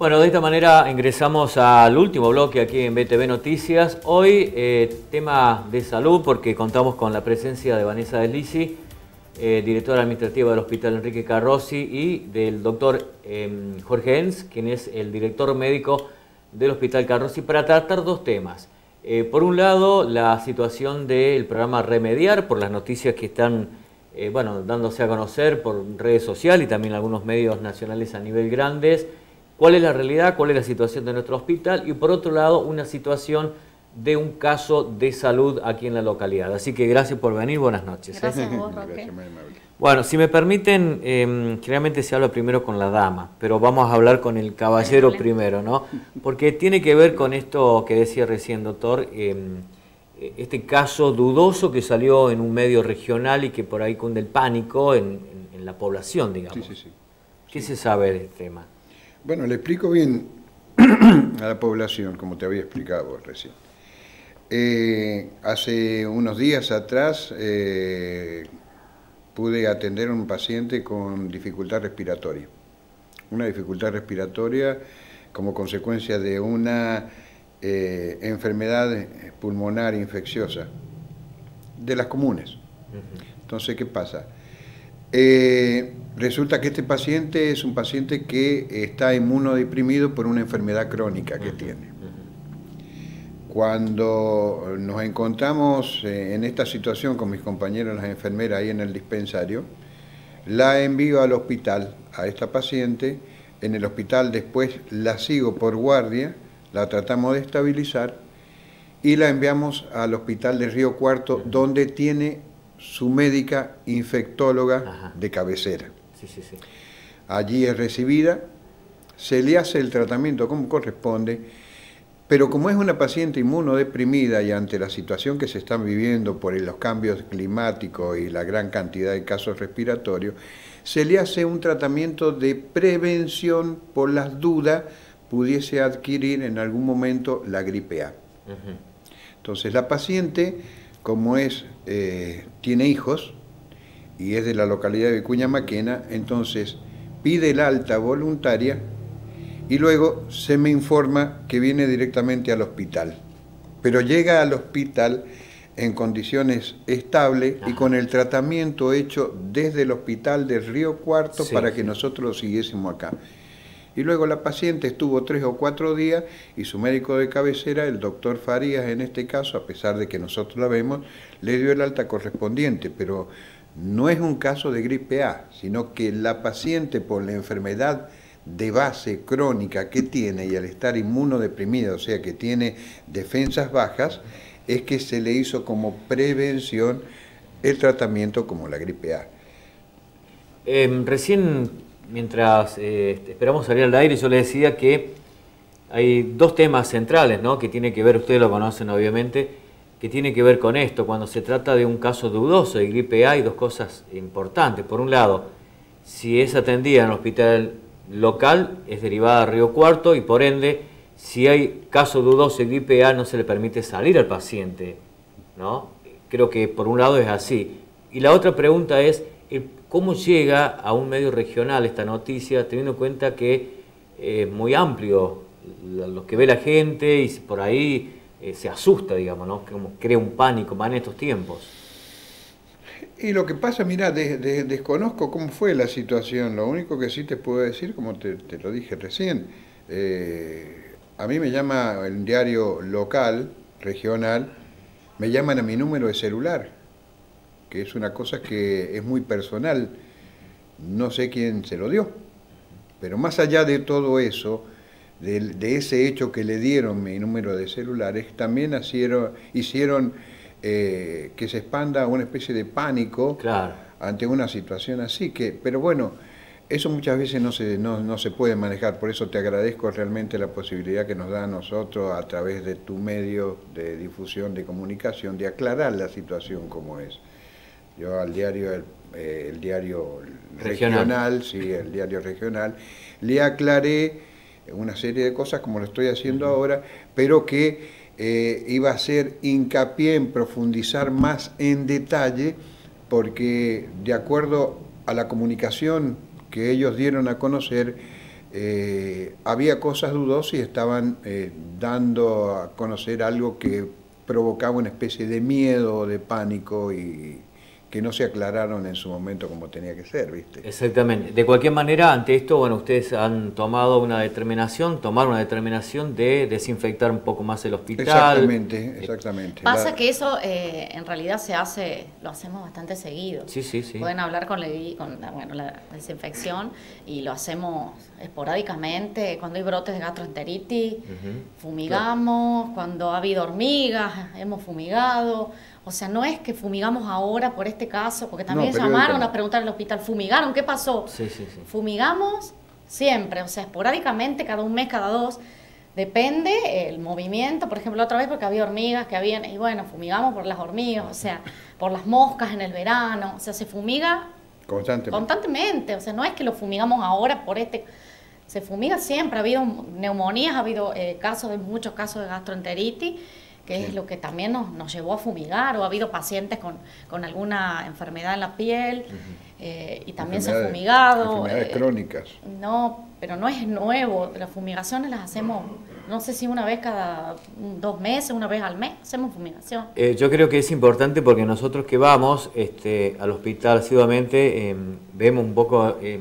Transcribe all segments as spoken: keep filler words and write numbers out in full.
Bueno, de esta manera ingresamos al último bloque aquí en B T V Noticias. Hoy eh, tema de salud, porque contamos con la presencia de Vanessa Deslisi, eh, directora administrativa del Hospital Enrique Carrozzi, y del doctor eh, Jorge Enz, quien es el director médico del Hospital Carrozzi, para tratar dos temas. Eh, por un lado, la situación del programa Remediar, por las noticias que están eh, bueno, dándose a conocer por redes sociales y también algunos medios nacionales a nivel grandes. ¿Cuál es la realidad? ¿Cuál es la situación de nuestro hospital? Y por otro lado, una situación de un caso de salud aquí en la localidad. Así que gracias por venir, buenas noches. Gracias a vos, Roque. Gracias, muy amable. Bueno, si me permiten, eh, generalmente se habla primero con la dama, pero vamos a hablar con el caballero Vale. primero, ¿no? Porque tiene que ver con esto que decía recién, doctor, eh, este caso dudoso que salió en un medio regional y que por ahí cunde el pánico en, en, en la población, digamos. Sí, sí, sí. ¿Qué se sabe de este tema? Bueno, le explico bien a la población, como te había explicado vos recién. Eh, hace unos días atrás eh, pude atender a un paciente con dificultad respiratoria. Una dificultad respiratoria como consecuencia de una eh, enfermedad pulmonar infecciosa, de las comunes. Entonces, ¿qué pasa? Eh, resulta que este paciente es un paciente que está inmunodeprimido por una enfermedad crónica que tiene. Cuando nos encontramos en esta situación con mis compañeros, las enfermeras ahí en el dispensario, la envío al hospital a esta paciente. En el hospital después la sigo por guardia, la tratamos de estabilizar y la enviamos al hospital de Río Cuarto, donde tiene su médica infectóloga Ajá. de cabecera. Sí, sí, sí. Allí es recibida, se le hace el tratamiento como corresponde, pero como es una paciente inmunodeprimida y ante la situación que se están viviendo por los cambios climáticos y la gran cantidad de casos respiratorios, se le hace un tratamiento de prevención por las dudas pudiese adquirir en algún momento la gripe A. Uh-huh. Entonces la paciente, como es, eh, tiene hijos y es de la localidad de Vicuña Maquena, entonces pide el alta voluntaria y luego se me informa que viene directamente al hospital. Pero llega al hospital en condiciones estables Ajá. y con el tratamiento hecho desde el hospital de Río Cuarto sí, para que sí. nosotros lo siguiésemos acá. Y luego la paciente estuvo tres o cuatro días y su médico de cabecera, el doctor Farías en este caso, a pesar de que nosotros la vemos, le dio el alta correspondiente, pero no es un caso de gripe A, sino que la paciente por la enfermedad de base crónica que tiene y al estar inmunodeprimida, o sea que tiene defensas bajas, es que se le hizo como prevención el tratamiento como la gripe A. Eh, recién, mientras eh, esperamos salir al aire, yo le decía que hay dos temas centrales, ¿no? Que tiene que ver, ustedes lo conocen obviamente, que tiene que ver con esto. Cuando se trata de un caso dudoso de gripe A, hay dos cosas importantes. Por un lado, si es atendida en el hospital local, es derivada a Río Cuarto y por ende, si hay caso dudoso de gripe A, no se le permite salir al paciente, ¿no? Creo que por un lado es así. Y la otra pregunta es, ¿cómo llega a un medio regional esta noticia, teniendo en cuenta que es muy amplio lo que ve la gente y por ahí eh, se asusta, digamos, ¿no? Como crea un pánico más en estos tiempos? Y lo que pasa, mira, de, de, desconozco cómo fue la situación. Lo único que sí te puedo decir, como te, te lo dije recién, eh, a mí me llama el diario local, regional, me llaman a mi número de celular, que es una cosa que es muy personal. No sé quién se lo dio, pero más allá de todo eso, de, de ese hecho que le dieron mi número de celulares, también hicieron... hicieron Eh, que se expanda una especie de pánico claro. ante una situación así, que, pero bueno, eso muchas veces no se, no, no se puede manejar, por eso te agradezco realmente la posibilidad que nos da a nosotros a través de tu medio de difusión, de comunicación, de aclarar la situación como es. Yo al diario, el, eh, el diario regional, regional sí, el diario regional, le aclaré una serie de cosas como lo estoy haciendo uh-huh. ahora, pero que Eh, iba a hacer hincapié en profundizar más en detalle, porque de acuerdo a la comunicación que ellos dieron a conocer, eh, había cosas dudosas y estaban eh, dando a conocer algo que provocaba una especie de miedo o de pánico y que no se aclararon en su momento como tenía que ser, ¿viste? Exactamente. De cualquier manera, ante esto, bueno, ustedes han tomado una determinación, tomaron una determinación de desinfectar un poco más el hospital. Exactamente, exactamente. Pasa La... que eso eh, en realidad se hace, lo hacemos bastante seguido. Sí, sí, sí. Pueden hablar con, la, con la, bueno, la desinfección y lo hacemos esporádicamente, cuando hay brotes de gastroenteritis, uh-huh. fumigamos, claro. Cuando ha habido hormigas, hemos fumigado. O sea, no es que fumigamos ahora por este caso, porque también no, llamaron a preguntar al hospital, ¿fumigaron? ¿Qué pasó? Sí, sí, sí. Fumigamos siempre, o sea, esporádicamente, cada un mes, cada dos, depende el movimiento. Por ejemplo, otra vez porque había hormigas que habían, y bueno, fumigamos por las hormigas, o sea, por las moscas en el verano, o sea, se fumiga constantemente. constantemente, o sea, no es que lo fumigamos ahora por este... Se fumiga siempre, ha habido neumonías, ha habido eh, casos de muchos casos de gastroenteritis, que sí. Es lo que también nos, nos llevó a fumigar, o ha habido pacientes con, con alguna enfermedad en la piel, uh-huh. eh, y también se ha fumigado. Enfermedades eh, crónicas. No, pero no es nuevo, las fumigaciones las hacemos, no sé si una vez cada dos meses, una vez al mes, hacemos fumigación. Eh, yo creo que es importante porque nosotros que vamos este, al hospital asiduamente, eh, vemos un poco eh,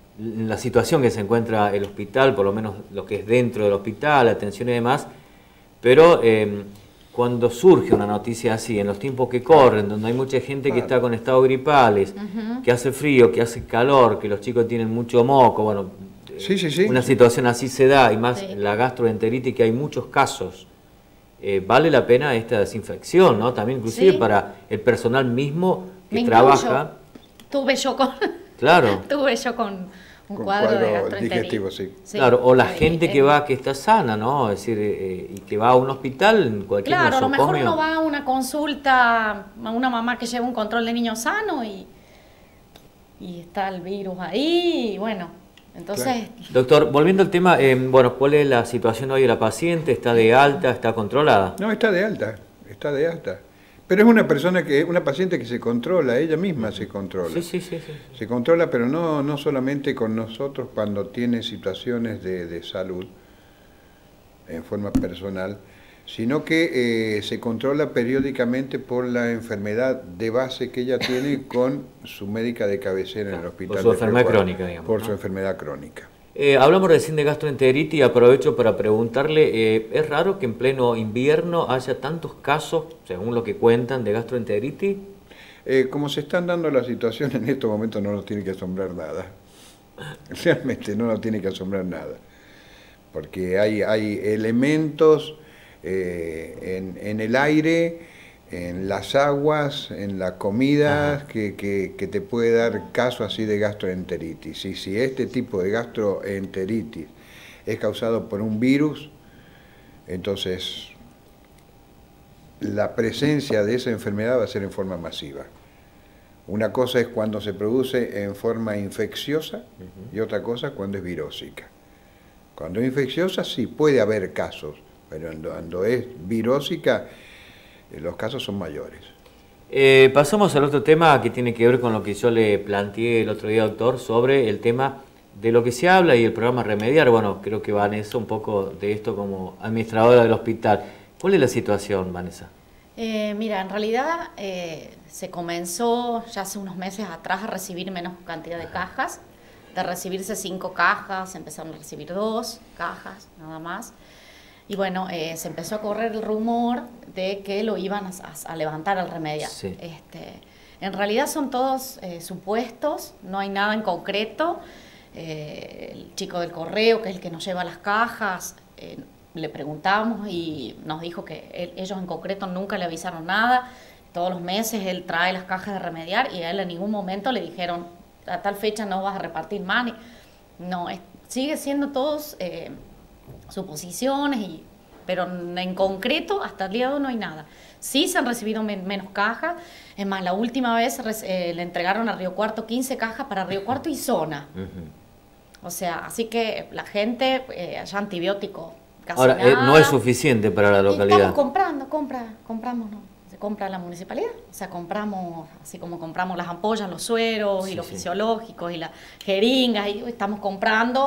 la situación que se encuentra el hospital, por lo menos lo que es dentro del hospital, la atención y demás, pero... Eh, cuando surge una noticia así, en los tiempos que corren, donde hay mucha gente claro. que está con estados gripales, uh-huh. que hace frío, que hace calor, que los chicos tienen mucho moco, bueno, sí, sí, sí. una situación así se da, y más sí. la gastroenteritis, que hay muchos casos, eh, vale la pena esta desinfección, ¿no? También inclusive sí. para el personal mismo que Me trabaja. Tuve yo con... Claro. Tuve yo con... Un con cuadro, cuadro de gastroenteritis. Digestivo, sí. sí. Claro, o la eh, gente eh, que va, que está sana, ¿no? Es decir, eh, y que va a un hospital, en cualquier Claro, a lo mejor nosocomio. uno va a una consulta, a una mamá que lleva un control de niño sano y, y está el virus ahí, y bueno, entonces... Claro. Doctor, volviendo al tema, eh, bueno, ¿cuál es la situación hoy de la paciente? ¿Está de alta? ¿Está controlada? No, está de alta, está de alta. Pero es una persona que, una paciente que se controla, ella misma se controla. Sí, sí, sí, sí. Se controla, pero no, no solamente con nosotros cuando tiene situaciones de, de salud en forma personal, sino que eh, se controla periódicamente por la enfermedad de base que ella tiene con su médica de cabecera en el hospital. Por su enfermedad crónica, digamos. Por ¿no? su enfermedad crónica. Eh, hablamos recién de gastroenteritis y aprovecho para preguntarle, eh, ¿es raro que en pleno invierno haya tantos casos, según lo que cuentan, de gastroenteritis? Eh, como se están dando las situaciones en estos momentos no nos tiene que asombrar nada. Realmente no nos tiene que asombrar nada. Porque hay, hay elementos eh, en, en el aire, en las aguas, en la comida, que, que, que te puede dar caso así de gastroenteritis. Y si este tipo de gastroenteritis es causado por un virus, entonces la presencia de esa enfermedad va a ser en forma masiva. Una cosa es cuando se produce en forma infecciosa uh-huh. y otra cosa cuando es virósica. Cuando es infecciosa sí puede haber casos, pero cuando es virósica los casos son mayores. Eh, pasamos al otro tema que tiene que ver con lo que yo le planteé el otro día, doctor, sobre el tema de lo que se habla y el programa Remediar. Bueno, creo que Vanessa un poco de esto como administradora del hospital. ¿Cuál es la situación, Vanessa? Eh, mira, en realidad eh, se comenzó ya hace unos meses atrás a recibir menos cantidad de cajas. De recibirse cinco cajas, empezaron a recibir dos cajas, nada más. Y bueno, eh, se empezó a correr el rumor de que lo iban a, a, a levantar al Remediar. Sí. Este, en realidad son todos eh, supuestos, no hay nada en concreto. Eh, el chico del correo, que es el que nos lleva las cajas, eh, le preguntamos y nos dijo que él, ellos en concreto nunca le avisaron nada. Todos los meses él trae las cajas de Remediar y a él en ningún momento le dijeron a tal fecha no vas a repartir más. No, es, sigue siendo todos... Eh, suposiciones, y, pero en concreto hasta el día de hoy no hay nada. Sí se han recibido men menos cajas, es más, la última vez eh, le entregaron a Río Cuarto quince cajas para Río Cuarto y zona. Uh-huh. O sea, así que la gente, eh, allá antibiótico casi Ahora, nada. Eh, no es suficiente para la localidad. Estamos comprando, compra, compramos, ¿no? Se compra la municipalidad, o sea, compramos, así como compramos las ampollas, los sueros, sí, y los sí. fisiológicos y las jeringas, y estamos comprando.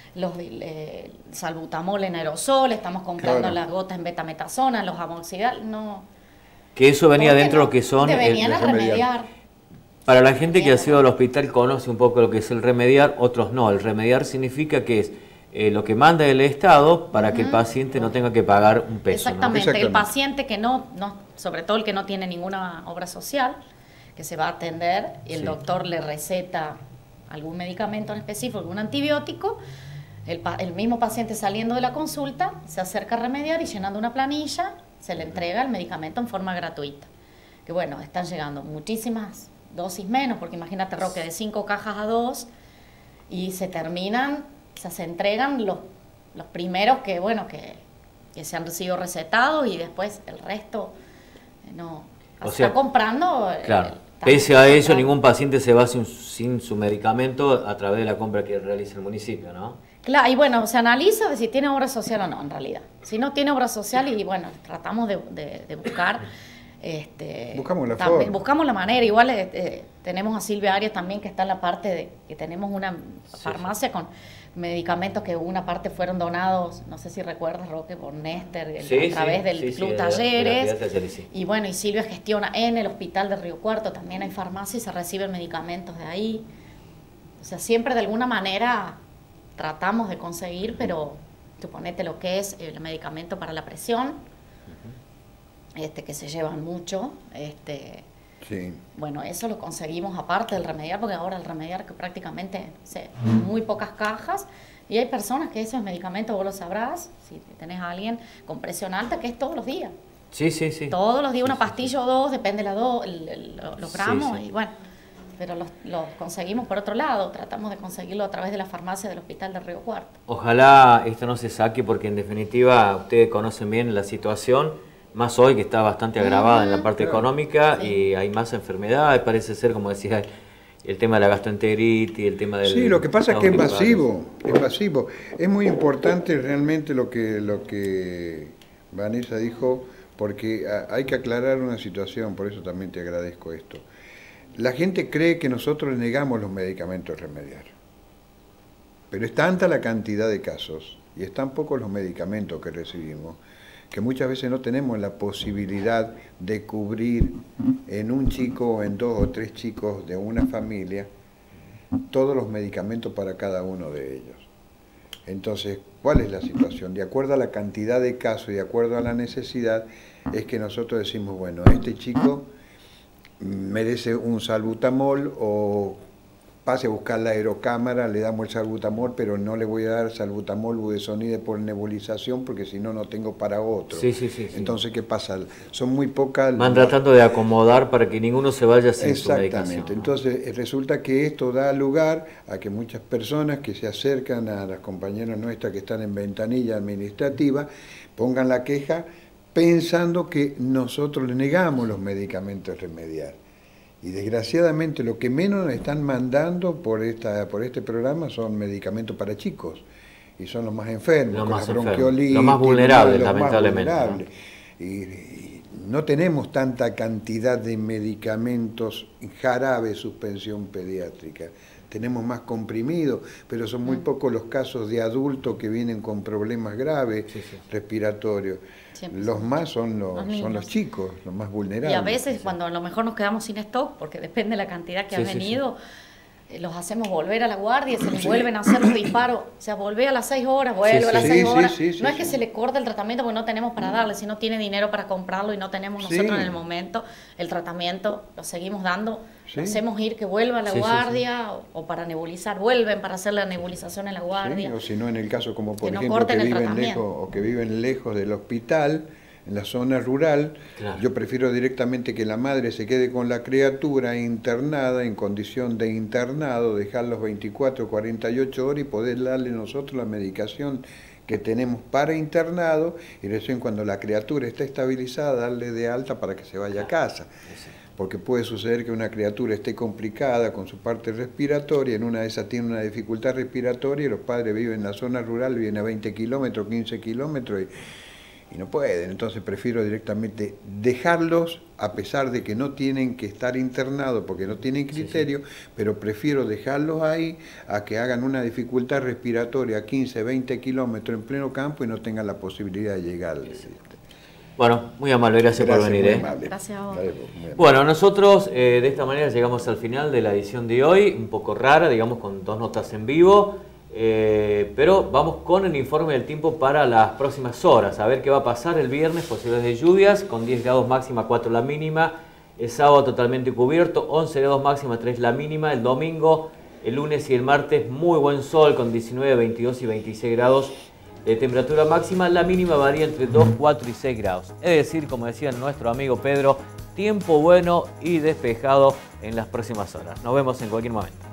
los eh, salbutamol en aerosol, estamos comprando Claro. las gotas en betametasona, los amoxidal, no. Que eso venía ¿Por qué dentro de no? lo que son... Te el- venían a remediar. remediar. Para la gente que ha Bien. sido al hospital conoce un poco lo que es el remediar, otros no. El remediar significa que es eh, lo que manda el Estado para que el paciente no tenga que pagar un peso, ¿no? Exactamente. Exactamente. El paciente que no, no, sobre todo el que no tiene ninguna obra social, que se va a atender y el Sí. doctor le receta algún medicamento en específico, algún antibiótico, el, pa- el mismo paciente saliendo de la consulta se acerca a remediar y llenando una planilla se le entrega el medicamento en forma gratuita. Que bueno, están llegando muchísimas dosis menos, porque imagínate, Roque, de cinco cajas a dos y se terminan, o sea, se entregan los, los primeros que, bueno, que, que se han sido recetados y después el resto eh, no. O Se sea, está comprando. eh, Claro. está- Pese a está ello, comprando. ningún paciente se va sin, sin su medicamento a través de la compra que realiza el municipio, ¿no? Claro, y bueno, se analiza de si tiene obra social o no, en realidad. Si no tiene obra social, y bueno, tratamos de, de- de buscar. Este, Buscamos la también- forma. Buscamos la manera. Igual eh, eh, tenemos a Silvia Arias también, que está en la parte de que tenemos una farmacia con medicamentos que una parte fueron donados, no sé si recuerdas, Roque, por Néstor, el- Sí, a través sí, del sí, sí, Club de la- de la Talleres. actividad Talleres, sí. Y bueno, y Silvia gestiona en el hospital de Río Cuarto, también hay farmacia y se reciben medicamentos de ahí. O sea, siempre de alguna manera tratamos de conseguir, pero suponete lo que es el medicamento para la presión, este que se llevan mucho, este Sí. bueno, eso lo conseguimos aparte del remediar, porque ahora el remediar que prácticamente se, muy pocas cajas, y hay personas que esos medicamentos, vos lo sabrás, si tenés a alguien con presión alta, que es todos los días. Sí, sí, sí. Todos los días Sí, una sí, pastilla o dos, depende la do, el- el- los Sí, gramos, sí. y bueno, pero los, los conseguimos por otro lado, tratamos de conseguirlo a través de la farmacia del hospital de Río Cuarto. Ojalá esto no se saque porque en definitiva ustedes conocen bien la situación, más hoy que está bastante agravada en la parte Claro. económica Sí. y hay más enfermedades, parece ser, como decía, el tema de la gastroenteritis, el tema del... Sí, lo que pasa es que es estado masivo, es masivo. Es muy importante realmente lo que, lo que Vanessa dijo, porque a- hay que aclarar una situación, por eso también te agradezco esto. La gente cree que nosotros le negamos los medicamentos remediar, pero es tanta la cantidad de casos y es tan pocos los medicamentos que recibimos que muchas veces no tenemos la posibilidad de cubrir en un chico o en dos o tres chicos de una familia todos los medicamentos para cada uno de ellos. Entonces, ¿cuál es la situación? De acuerdo a la cantidad de casos y de acuerdo a la necesidad, es que nosotros decimos, bueno, este chico merece un salbutamol o pase a buscar la aerocámara, le damos el salbutamol, pero no le voy a dar salbutamol budesonide por nebulización porque si no, no tengo para otro. Sí, sí, sí, sí. Entonces, ¿qué pasa? Son muy pocas... Van tratando de acomodar para que ninguno se vaya sin su medicación. Exactamente. ¿no? Entonces eh, resulta que esto da lugar a que muchas personas que se acercan a las compañeras nuestras que están en ventanilla administrativa pongan la queja pensando que nosotros le negamos los medicamentos remediar. Y desgraciadamente lo que menos nos están mandando por esta por este programa son medicamentos para chicos. Y son los más enfermos, Los con más la enfermos, bronquiolitis, los más vulnerables, los más lamentablemente, ¿no? vulnerables. Y, y no tenemos tanta cantidad de medicamentos, jarabe, suspensión pediátrica. Tenemos más comprimidos, pero son muy pocos los casos de adultos que vienen con problemas graves Sí, sí. respiratorios. Siempre Los son más son los, los son niños. los chicos, los más vulnerables. Y a veces cuando a lo mejor nos quedamos sin stock, porque depende de la cantidad que Sí, ha sí, sí. venido, eh, los hacemos volver a la guardia, se les Sí. vuelven a hacer los disparos, o sea, volvé a las seis horas, vuelve Sí, a las sí. seis Sí, sí, horas. sí, sí, no es que sí. se le corte el tratamiento porque no tenemos para darle, si no tiene dinero para comprarlo y no tenemos Sí. nosotros en el momento el tratamiento, lo seguimos dando, Sí. lo hacemos ir que vuelva a la Sí, sí, sí. guardia O, o para nebulizar, vuelven para hacer la nebulización en la Sí, guardia. o si no, en el caso como por Que no ejemplo corten que el viven tratamiento. lejos o que viven lejos del hospital, en la zona rural, Claro. yo prefiero directamente que la madre se quede con la criatura internada en condición de internado, dejarlos veinticuatro, cuarenta y ocho horas y poder darle nosotros la medicación que tenemos para internado y recién cuando la criatura está estabilizada darle de alta para que se vaya a casa. Porque puede suceder que una criatura esté complicada con su parte respiratoria, en una de esas tiene una dificultad respiratoria y los padres viven en la zona rural, viven a veinte kilómetros, quince kilómetros y, y no pueden. Entonces prefiero directamente dejarlos, a pesar de que no tienen que estar internados porque no tienen criterio, sí, sí. pero prefiero dejarlos ahí a que hagan una dificultad respiratoria a quince, veinte kilómetros en pleno campo y no tengan la posibilidad de llegar. Sí. Bueno, muy amable, gracias, gracias por venir. ¿eh? Gracias a vos. Bueno, nosotros eh, de esta manera llegamos al final de la edición de hoy, un poco rara, digamos, con dos notas en vivo, eh, pero vamos con el informe del tiempo para las próximas horas, a ver qué va a pasar el viernes, posibilidades de lluvias, con diez grados máxima, cuatro la mínima, el sábado totalmente cubierto, once grados máxima, tres la mínima, el domingo, el lunes y el martes muy buen sol, con diecinueve, veintidós y veintiséis grados de temperatura máxima, la mínima varía entre dos, cuatro y seis grados. Es decir, como decía nuestro amigo Pedro, tiempo bueno y despejado en las próximas horas. Nos vemos en cualquier momento.